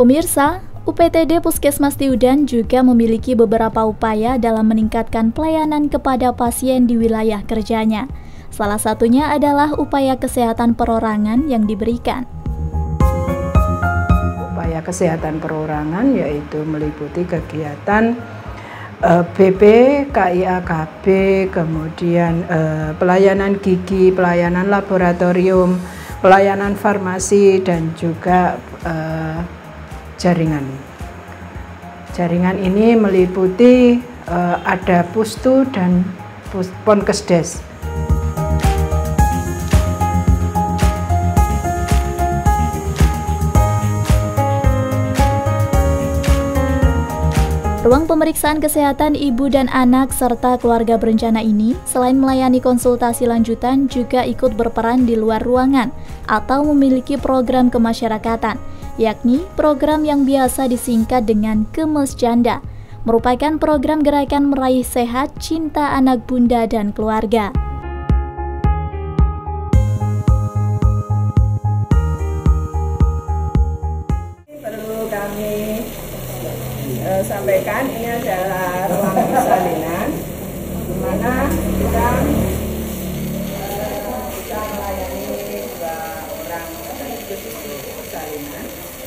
Pemirsa, UPTD Puskesmas Tiudan juga memiliki beberapa upaya dalam meningkatkan pelayanan kepada pasien di wilayah kerjanya. Salah satunya adalah upaya kesehatan perorangan yang diberikan. Upaya kesehatan perorangan yaitu meliputi kegiatan BP, KIAKB, kemudian pelayanan gigi, pelayanan laboratorium, pelayanan farmasi, dan juga jaringan. Jaringan ini meliputi ada Pustu dan Ponkesdes. Ruang pemeriksaan kesehatan ibu dan anak serta keluarga berencana ini selain melayani konsultasi lanjutan juga ikut berperan di luar ruangan atau memiliki program kemasyarakatan, yakni program yang biasa disingkat dengan Gemes Janda, merupakan program gerakan meraih sehat cinta anak bunda dan keluarga. Perlu kami sampaikan, ini adalah ruang persalinan di mana kita bisa melayani 2 orang persalinan.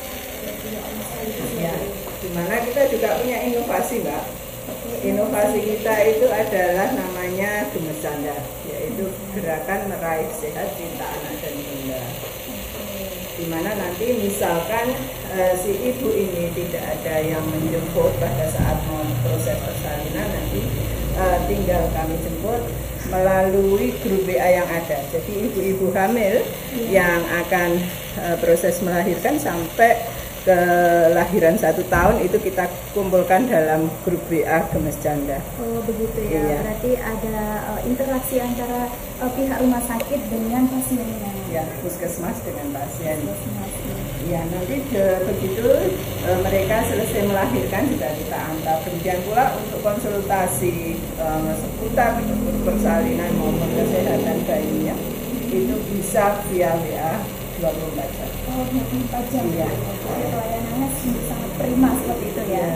Ya, di mana kita juga punya inovasi, Mbak. Inovasi kita itu adalah namanya Gemes Janda, yaitu gerakan meraih sehat cinta anak dan bunda. Dimana nanti misalkan si ibu ini tidak ada yang menjemput pada saat mau proses persalinan, nanti tinggal kami jemput melalui grup WA yang ada. Jadi ibu-ibu hamil yang akan proses melahirkan sampai kelahiran 1 tahun itu kita kumpulkan dalam grup WA Gemes Janda. Oh begitu ya, iya. Berarti ada interaksi antara pihak rumah sakit dengan pasiennya. Ya, puskesmas dengan pasien. Ya, nanti begitu mereka selesai melahirkan juga kita antar. Kemudian pula untuk konsultasi seputar persalinan maupun kesehatan bayinya itu bisa via WA 24 jam. Oh, 24 jam. Iya. Pelayanannya sangat prima seperti itu ya.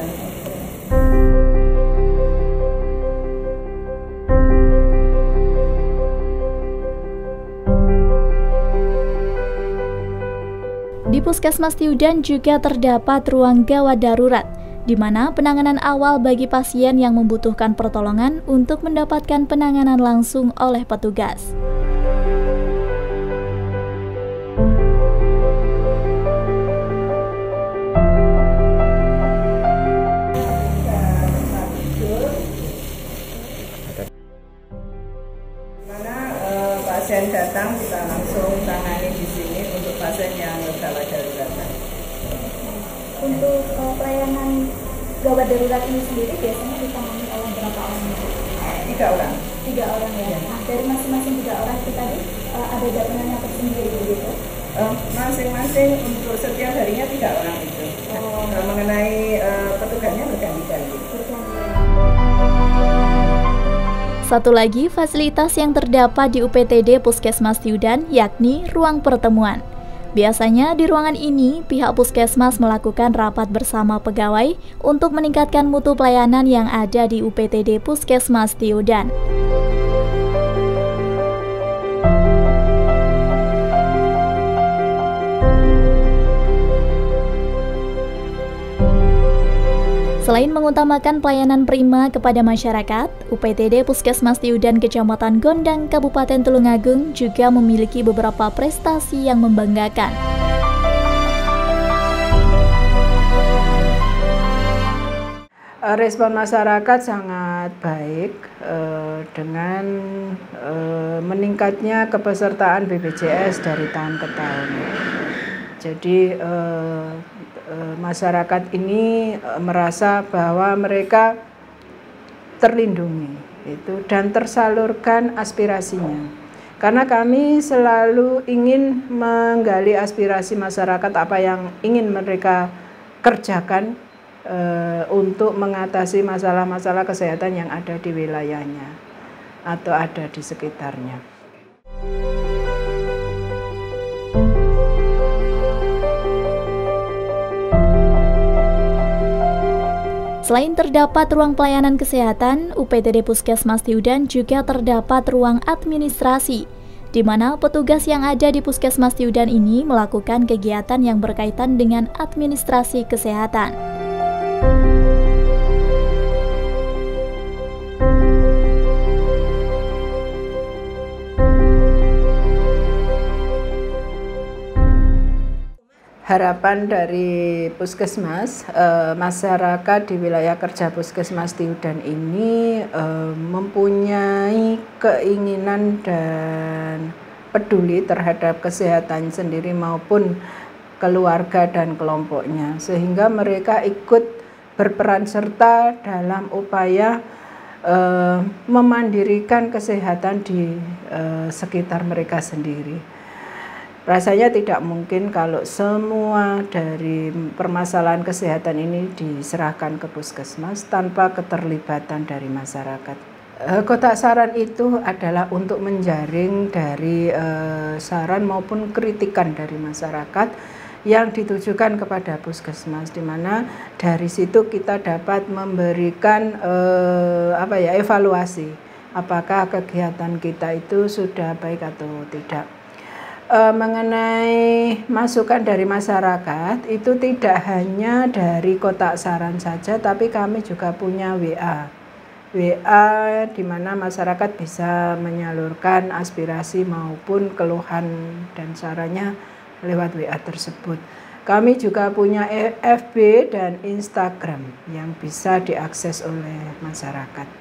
Di Puskesmas Tiudan juga terdapat ruang gawat darurat, di mana penanganan awal bagi pasien yang membutuhkan pertolongan untuk mendapatkan penanganan langsung oleh petugas. Pasien datang kita langsung tangani di sini untuk pasien yang gawat darurat. Untuk pelayanan gawat darurat ini sendiri biasanya ditangani oleh berapa orang? 3 orang. 3 orang ya. Nah, dari masing-masing 3 orang itu tadi ada jaminannya tersendiri begitu? Masing-masing untuk setiap harinya 3 orang itu. Mengenai petugasnya berganti-ganti. Satu lagi fasilitas yang terdapat di UPTD Puskesmas Tiudan yakni ruang pertemuan. Biasanya di ruangan ini pihak puskesmas melakukan rapat bersama pegawai untuk meningkatkan mutu pelayanan yang ada di UPTD Puskesmas Tiudan. Selain mengutamakan pelayanan prima kepada masyarakat, UPTD Puskesmas Tiudan Kecamatan Gondang, Kabupaten Tulungagung juga memiliki beberapa prestasi yang membanggakan. Respon masyarakat sangat baik dengan meningkatnya kepesertaan BPJS dari tahun ke tahun. Jadi masyarakat ini merasa bahwa mereka terlindungi itu dan tersalurkan aspirasinya. Karena kami selalu ingin menggali aspirasi masyarakat, apa yang ingin mereka kerjakan untuk mengatasi masalah-masalah kesehatan yang ada di wilayahnya atau ada di sekitarnya. Selain terdapat ruang pelayanan kesehatan, UPTD Puskesmas Tiudan juga terdapat ruang administrasi, di mana petugas yang ada di Puskesmas Tiudan ini melakukan kegiatan yang berkaitan dengan administrasi kesehatan. Harapan dari Puskesmas, masyarakat di wilayah kerja Puskesmas Tiudan ini mempunyai keinginan dan peduli terhadap kesehatan sendiri maupun keluarga dan kelompoknya, sehingga mereka ikut berperan serta dalam upaya memandirikan kesehatan di sekitar mereka sendiri. Rasanya tidak mungkin kalau semua dari permasalahan kesehatan ini diserahkan ke Puskesmas tanpa keterlibatan dari masyarakat. Kotak saran itu adalah untuk menjaring dari saran maupun kritikan dari masyarakat yang ditujukan kepada Puskesmas, di mana dari situ kita dapat memberikan evaluasi apakah kegiatan kita itu sudah baik atau tidak. Mengenai masukan dari masyarakat itu tidak hanya dari kotak saran saja, tapi kami juga punya WA di mana masyarakat bisa menyalurkan aspirasi maupun keluhan dan sarannya lewat WA tersebut. Kami juga punya FB dan Instagram yang bisa diakses oleh masyarakat.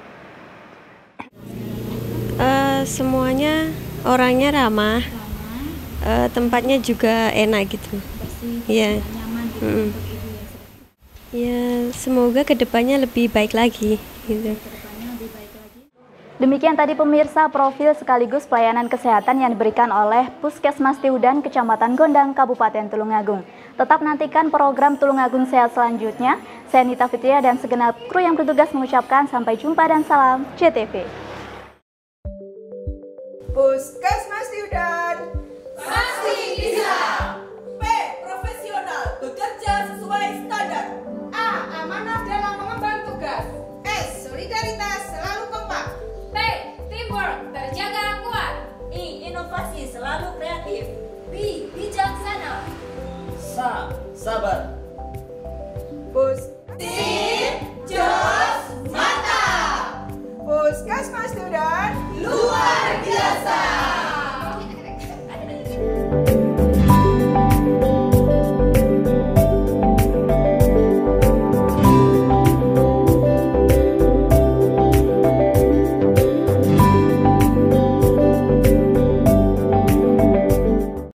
Semuanya orangnya ramah. Tempatnya juga enak gitu. Iya. Ya, semoga kedepannya lebih baik lagi gitu. Demikian tadi pemirsa profil sekaligus pelayanan kesehatan yang diberikan oleh Puskesmas Tiudan, Kecamatan Gondang, Kabupaten Tulungagung. Tetap nantikan program Tulungagung Sehat selanjutnya. Saya Nita Fitria dan segenap kru yang bertugas mengucapkan sampai jumpa dan salam JTV. Puskesmas Tiudan.